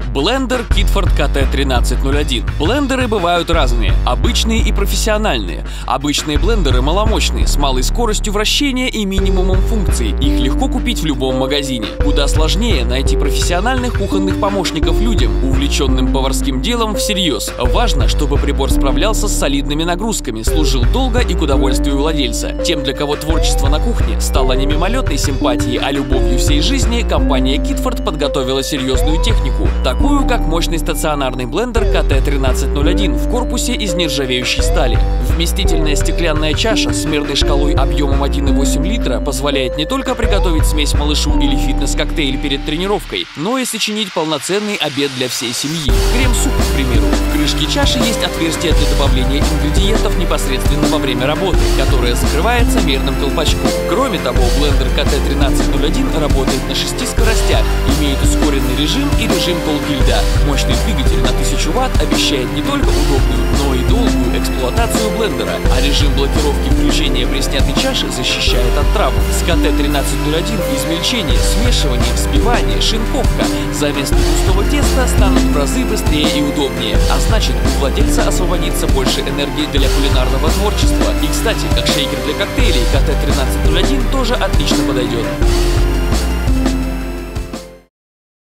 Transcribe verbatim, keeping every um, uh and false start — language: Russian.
Блендер Kidford кей ти тринадцать ноль один. Блендеры бывают разные, обычные и профессиональные. Обычные блендеры маломощные, с малой скоростью вращения и минимумом функций. Их легко купить в любом магазине. Куда сложнее найти профессиональных кухонных помощников людям, увлеченным поварским делом всерьез. Важно, чтобы прибор справлялся с солидными нагрузками, служил долго и к удовольствию владельца. Тем, для кого творчество на кухне стало не мимолетной симпатией, а любовью всей жизни, компания Kidford подготовила серьезную технику, такую как мощный стационарный блендер кей ти тринадцать ноль один в корпусе из нержавеющей стали. Вместительная стеклянная чаша с мерной шкалой объемом один и восемь литра позволяет не только приготовить смесь малышу или фитнес-коктейль перед тренировкой, но и сочинить полноценный обед для всей семьи. Крем-суп, к примеру. В крышке чаши есть отверстие для добавления ингредиентов непосредственно во время работы, которое закрывается мерным колпачком. Кроме того, блендер кей ти тринадцать ноль один работает на шести скоростях, имеет ускоренный режим и режим толки льда. Мощный двигатель на тысячу ватт обещает не только удобную, но и долгую эксплуатацию блендера, а режим блокировки включения при снятой чаше защищает от травм. С кей ти тринадцать ноль один измельчение, смешивание, взбивание, шинковка заместо густого теста станут в разы быстрее и удобнее, а значит, у владельца освободится больше энергии для кулинарного творчества. И, кстати, как шейкер для коктейлей, кей ти тринадцать ноль один тоже отлично подойдет.